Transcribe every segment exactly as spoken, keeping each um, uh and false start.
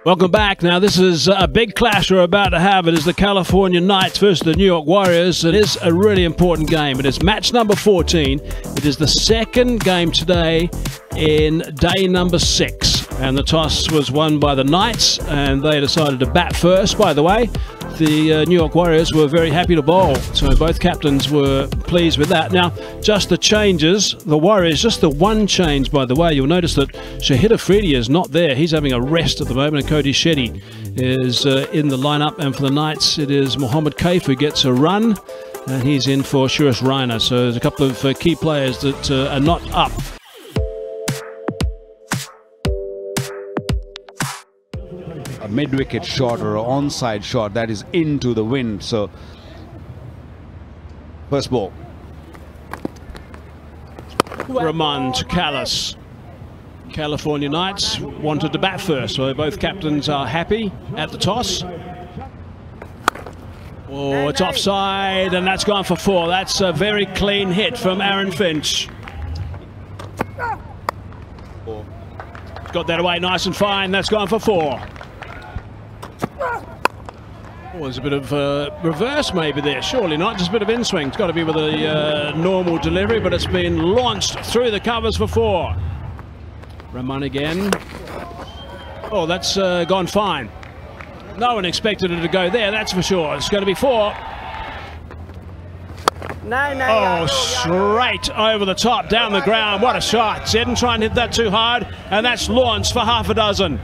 Welcome back. Now, this is a big clash we're about to have. It is the California Knights versus the New York Warriors. It is a really important game. It is match number fourteen. It is the second game today in day number six. And the toss was won by the Knights, and they decided to bat first. By the way, the uh, New York Warriors were very happy to bowl, so both captains were pleased with that. Now, just the changes. The Warriors, just the one change, by the way. You'll notice that Shahid Afridi is not there. He's having a rest at the moment, and Cody Shetty is uh, in the lineup. And for the Knights, it is Mohammad Kaif who gets a run, and he's in for Suresh Raina. So there's a couple of uh, key players that uh, are not up. A mid-wicket shot or an onside shot that is into the wind. So first ball. Rahman to Kallis. California Knights wanted to bat first, so both captains are happy at the toss. Oh, it's offside, and that's gone for four. That's a very clean hit from Aaron Finch. Got that away nice and fine. That's gone for four. Oh, there's a bit of uh, reverse maybe there. Surely not. Just a bit of in-swing. It's got to be with a uh, normal delivery, but it's been launched through the covers for four. Rahman again. Oh, that's uh, gone fine. No one expected it to go there, that's for sure. It's going to be four. No, no, oh, no, straight over the top, down the ground. What a shot. Didn't try and hit that too hard, and that's launched for half a dozen.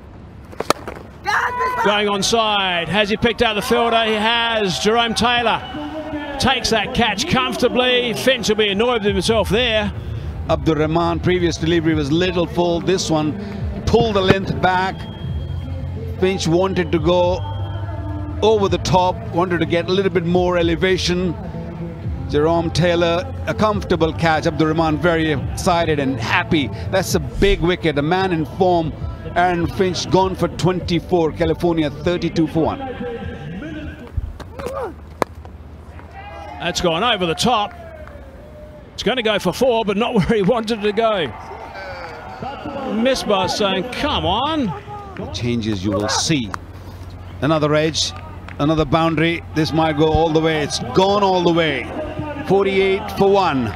Going onside. Has he picked out the fielder? He has. Jerome Taylor takes that catch comfortably. Finch will be annoyed with himself there. Abdur Rahman, previous delivery was little full. This one pulled the length back. Finch wanted to go over the top, wanted to get a little bit more elevation. Jerome Taylor, a comfortable catch. Abdur Rahman very excited and happy. That's a big wicket. A man in form. Aaron Finch gone for twenty-four. California thirty-two for one. That's gone over the top. It's going to go for four, but not where he wanted to go. Misbah saying, come on. Changes you will see. Another edge, another boundary. This might go all the way. It's gone all the way. forty-eight for one.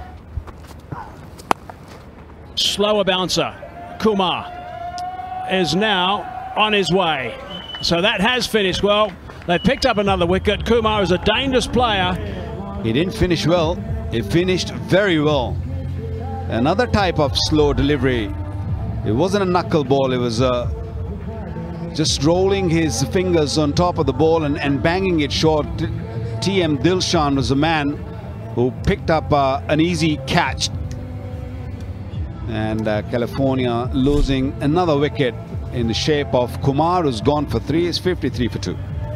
Slower bouncer. Kumar is now on his way. So that has finished well. They picked up another wicket. Kumar is a dangerous player. He didn't finish well. He finished very well. Another type of slow delivery. It wasn't a knuckle ball. It was uh, just rolling his fingers on top of the ball and, and banging it short. T M Dilshan was a man who picked up uh, an easy catch. And uh, California losing another wicket in the shape of Kumar, who's gone for three. Is fifty-three for two.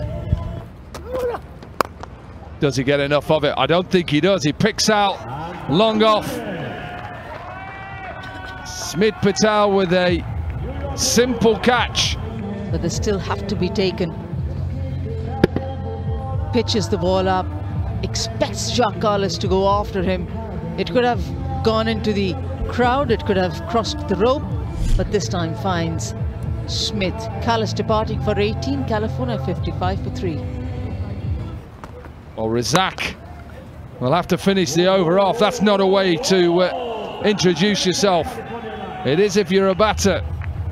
Does he get enough of it? I don't think he does. He picks out long off. Smith Patel with a simple catch. But they still have to be taken. Pitches the ball up, expects Jacques Kallis to go after him. It could have gone into the crowd, it could have crossed the rope, but this time finds Smith. Kallis departing for eighteen, California fifty-five for three. Well, Razak will have to finish the over off. That's not a way to uh, introduce yourself. It is if you're a batter.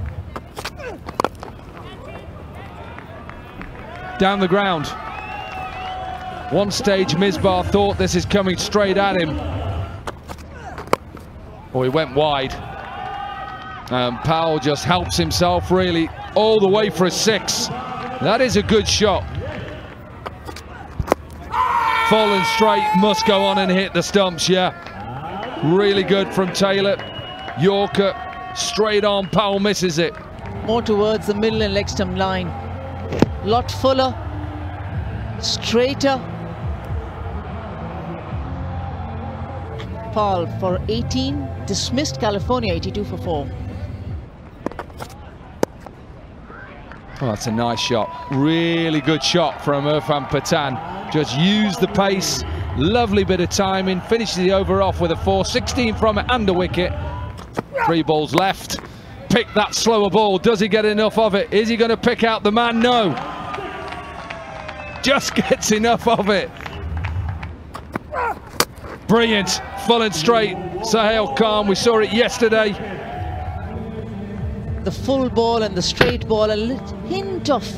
Down the ground. One stage Misbah thought this is coming straight at him. Oh, he went wide. Um, Powell just helps himself really all the way for a six. That is a good shot. Fallen straight, must go on and hit the stumps, yeah. Really good from Taylor. Yorker, straight on, Powell misses it. More towards the middle and leg stump line. Lot fuller, straighter. Paul for eighteen, dismissed. California eighty-two for four. Oh, that's a nice shot. Really good shot from Irfan Pathan. Just used the pace. Lovely bit of timing. Finishes the over off with a four. sixteen from it and a wicket. Three balls left. pick that slower ball? Does he get enough of it? Is he going to pick out the man? No. Just gets enough of it. Brilliant. Full and straight. Sahel Khan, we saw it yesterday. The full ball and the straight ball, a little hint of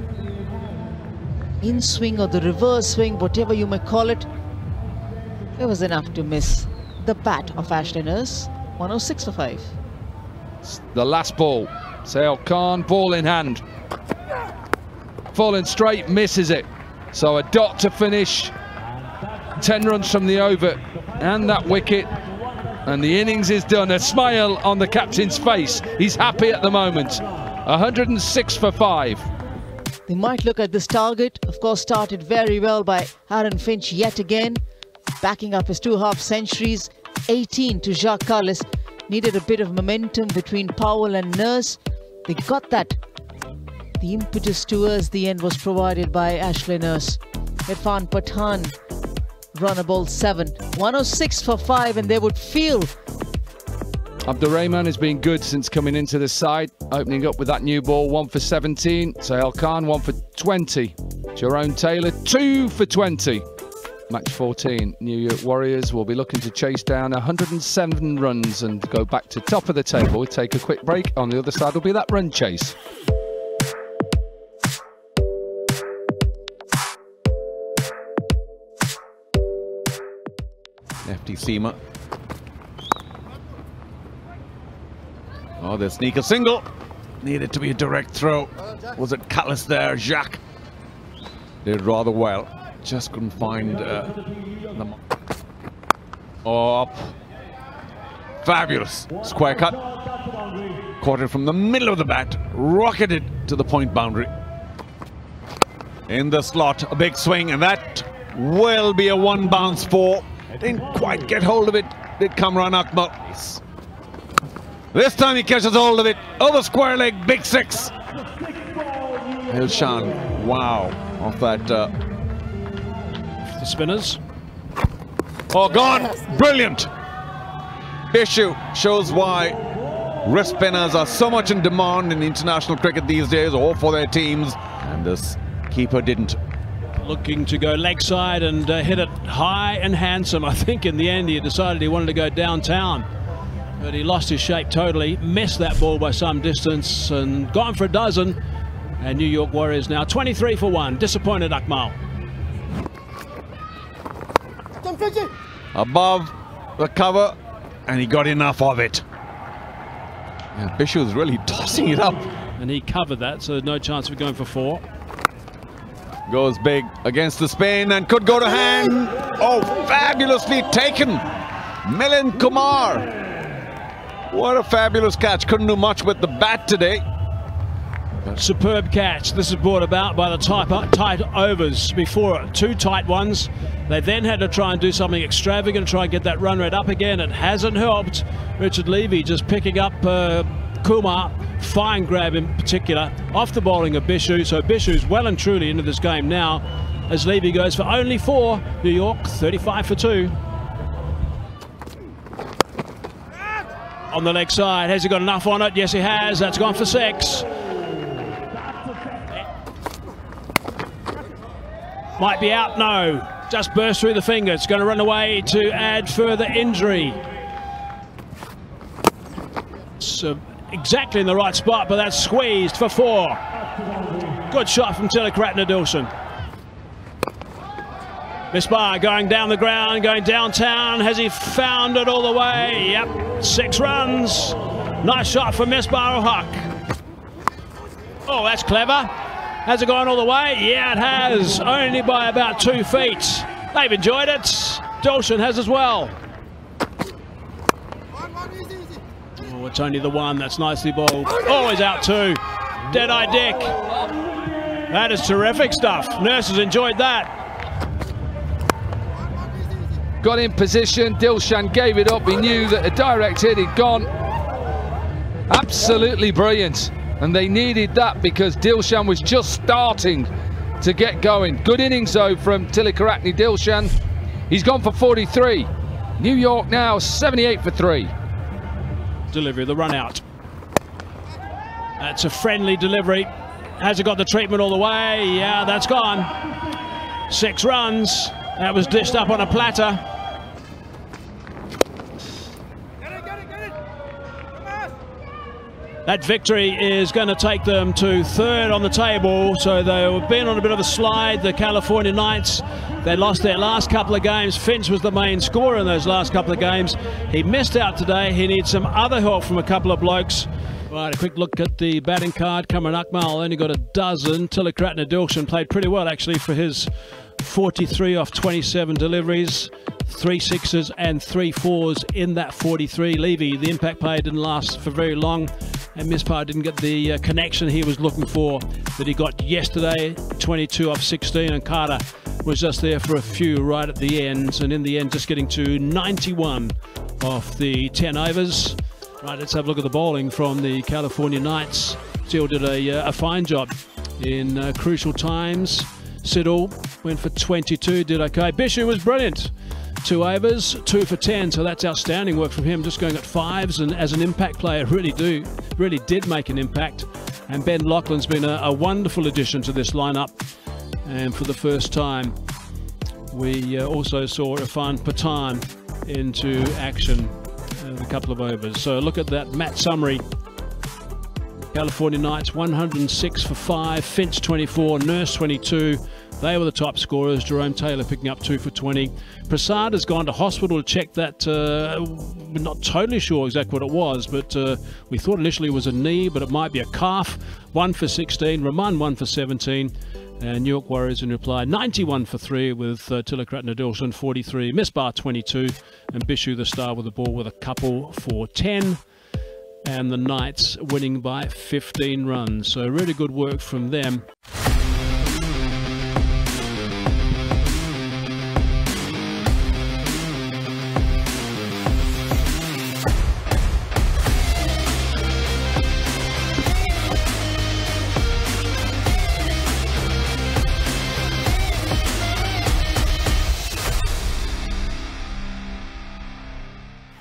in swing or the reverse swing, whatever you may call it. It was enough to miss the bat of Ashley Nurse. one oh six for five. The last ball. Sahel Khan, ball in hand. Full and straight, misses it. So a dot to finish. ten runs from the over and that wicket. And the innings is done. A smile on the captain's face. He's happy at the moment. one hundred six for five. They might look at this target. Of course, started very well by Aaron Finch yet again, backing up his two half centuries. eighteen to Jacques Kallis. Needed a bit of momentum between Powell and Nurse. They got that. The impetus towards the end was provided by Ashley Nurse. Irfan Pathan run a ball seven. one oh six for five, and they would feel. Abdurrahman has been good since coming into the side, opening up with that new ball, one for seventeen. Sahel Khan, one for twenty. Jerome Taylor, two for twenty. Match fourteen, New York Warriors will be looking to chase down one hundred seven runs and go back to top of the table. We'll take a quick break. On the other side will be that run chase. Lefty seamer. Oh, they sneak a single. Needed to be a direct throw. Was it Kallis there? Jacques did rather well. Just couldn't find uh, the... Oh, up. Fabulous. Square cut. Caught it from the middle of the bat. Rocketed to the point boundary. In the slot, a big swing, and that will be a one bounce four. Didn't quite get hold of it. Did Kamran Akmal. This time he catches hold of it. Over square leg, big six. Dilshan, wow, off that. Uh... The spinners. Oh, gone. Brilliant. Issue shows why wrist spinners are so much in demand in international cricket these days, or for their teams. And this keeper didn't. Looking to go leg side and uh, hit it high and handsome. I think in the end he decided he wanted to go downtown, but he lost his shape totally, missed that ball by some distance and gone for a dozen. And New York Warriors now twenty-three for one. Disappointed Akmal. Above the cover, and he got enough of it. Yeah, Bishu's really tossing it up. And he covered that, so there's no chance of going for four. Goes big against the spin and could go to hand. Oh, fabulously taken. Milind Kumar. What a fabulous catch. Couldn't do much with the bat today. Superb catch. This is brought about by the tight, tight overs before it. Two tight ones. They then had to try and do something extravagant, try and get that run rate up again. It hasn't helped. Richard Levy just picking up uh, Kumar. Fine grab in particular off the bowling of Bishu. So Bishu's well and truly into this game now as Levy goes for only four. New York thirty-five for two. On the leg side, has he got enough on it? Yes, he has. That's gone for six. Might be out. No, just burst through the fingers. Going to run away to add further injury. So exactly in the right spot, but that's squeezed for four. Good shot from Tilakaratne Dilshan. Misbah going down the ground, going downtown. Has he found it all the way? Yep, six runs. Nice shot from Misbah ul Haq. Oh, that's clever. Has it gone all the way? Yeah, it has. Only by about two feet. They've enjoyed it. Dilshan has as well. Oh, it's only the one. That's nicely bowled. Oh, he's out too. Dead-eye Dick. That is terrific stuff. Nurse has enjoyed that. Got in position. Dilshan gave it up. He knew that a direct hit had gone. Absolutely brilliant. And they needed that because Dilshan was just starting to get going. Good innings though from Tilakaratne Dilshan. He's gone for forty-three. New York now seventy-eight for three. Delivery of the run out. That's a friendly delivery. Has it got the treatment all the way? Yeah, that's gone. Six runs. That was dished up on a platter. That victory is going to take them to third on the table. So they've been on a bit of a slide, the California Knights. They lost their last couple of games. Finch was the main scorer in those last couple of games. He missed out today. He needs some other help from a couple of blokes. Right, a quick look at the batting card. Cameron Akmal only got a dozen. Tilakratne-Dilshan played pretty well actually for his forty-three off twenty-seven deliveries. Three sixes and three fours in that forty-three. Levy, the impact play, didn't last for very long, and Mispar didn't get the uh, connection he was looking for that he got yesterday. twenty-two off sixteen, and Carter was just there for a few right at the ends, and in the end just getting to ninety-one off the ten overs. Right, let's have a look at the bowling from the California Knights. Still did a, uh, a fine job in uh, crucial times. Siddle went for twenty-two, did okay. Bishu was brilliant. Two overs, two for ten, so that's outstanding work from him. Just going at fives, and as an impact player, really do, really did make an impact. And Ben Laughlin's been a, a wonderful addition to this lineup. And for the first time, we uh, also saw Irfan Pathan into action uh, a couple of overs. So look at that match summary. California Knights one hundred six for five, Finch twenty-four, Nurse twenty-two. They were the top scorers. Jerome Taylor picking up two for twenty. Prasad has gone to hospital to check that. Uh, we're not totally sure exactly what it was, but uh, we thought initially it was a knee, but it might be a calf. One for sixteen. Raman one for seventeen. And New York Warriors in reply, ninety-one for three with uh, Tilakratne-Dilshan forty-three. Mispar twenty-two. And Bishu the star with the ball with a couple for ten. And the Knights winning by fifteen runs. So really good work from them.